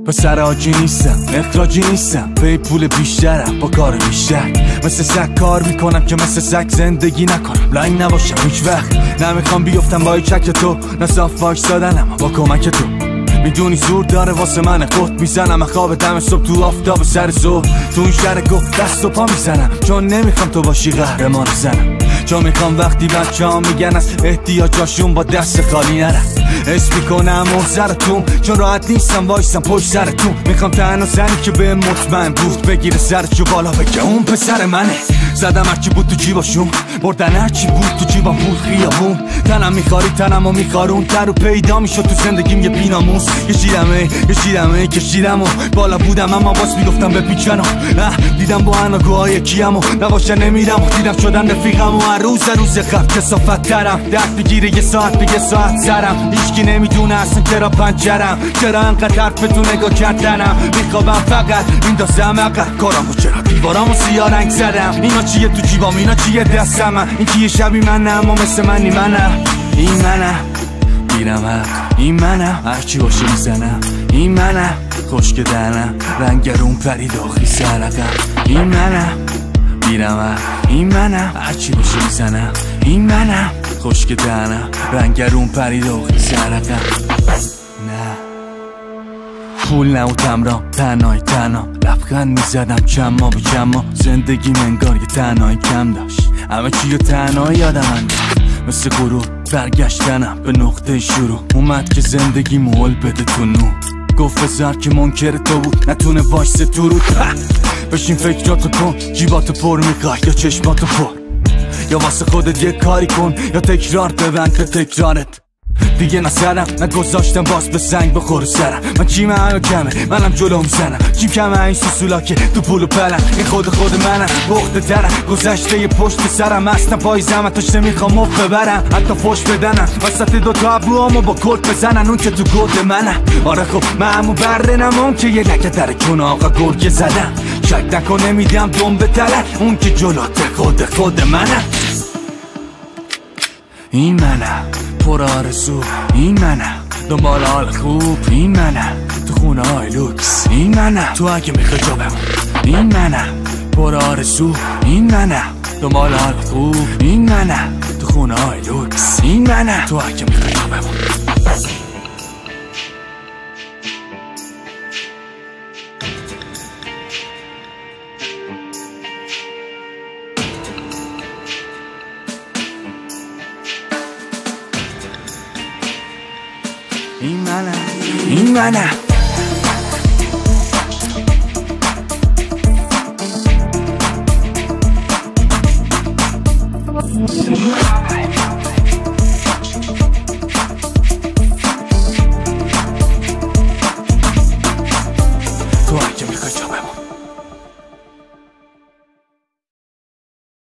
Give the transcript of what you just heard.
پسر آجی نیستم، اخراجی نیستم، پی پول بیشترم با کار بیشتر. مثل سگ کار میکنم که مثل سگ زندگی نکنم، لنگ نباشم هیچ وقت. نمیخوام بیفتم با چک تو، نه صاف وایسادنم با کمک تو. میدونی زور داره واسه من قط میزنم، خواب دم صبح تو آفتاب سر ظهر. تو این شهر گفت دست و پا میزنم، چون نمیخوام تو باشی قهرمان زنم. چون میخوام وقتی بچه ها میگن از احتیاجاشون با دست خالی نرم. حس میکنم محضرتون، چون راحت نیستم وایستم پشت سرتون. میخوام تنها زنی که به مطمئن بود بگیره سرشو بالا بگه اون پسر منه. زدم هرچی بود تو جیباشون، بردن هرچی بود تو جیبام بود خیابون. تنم میخاری تنمو میخارون، در و پیدا میشد تو زندگیم یه بیناموس. کشیدم و بالا بودم اما باز میگفتم بپیچن و دیدم با اناگوهای کیم و نباشه نمیرم و دیدم شدن رفیقم و هر روز خب کسافت ترم. درد بگیره یه ساعت به یه ساعت سرم. هیچکی نمیدونه اصلا چرا پنجرم، چرا انقدر حرف تو نگاه کردنم. میخوابم فقط میندازم عقب کارامو، چرا دیوارامو سیاه رنگ زدم. اینا چیه تو جیبام، اینا چیه دستم، این که یه شبی منم اما مثل منی منم. این منم میرم حق، این منم هرچی باشه میزنم. این منم خشک دهنم، رنگرون پرید آخی سرقم. این منم میرم حق، این منم هرچی باشه میزنم. این منم خشک دهنم، رنگرون پرید آخی سرقم. نه پول نبودم را تنهای تنها، لبخند میزدم چما به چما. زندگی منگار یه تنهایی کم داشت، همه چی رو تنهایی یادم انداخت. مثل غروب برگشتنم به نقطه شروع، اومد که زندگی مول بده تو نور. گفت بذار که منکر تو بود نتونه وایسه تو رو. بشین فکراتو کن، جیباتو پر میخوای یا چشماتو پر، یا واسه خودت یه کاری کن یا تکرار ببند به تکرارت. دیگه نسرم نگذاشتم باز به سنگ بخور سرم. من چیم همه کمه، منم جلو میزنم. چیم کمه این سوسولا که تو پولو پلم. این خود منم بخت درم، گذشته یه پشت سرم. اصلا پاییزم تاش نمیخوام مف ببرم، حتی فش بدنم وسط دوتا ابروامو با کلت بزنن. اون که تو گود منم، آره خب من همون بره نمام که یه لکه در کن آقا گرگه زدم. شک نکن نمیدم دم به تلک، اون که جلوت خود منم. این منم پر آرزو، این منم دنبال حال خوب، این منم تو خونه های لوکس، این منم تو اگه میخوای جا بمون. این منم پر آرزو، این منم دنبال حال خوب، این منم تو خونه های لوکس، این منم تو اگه میخوای جا بمون. این منم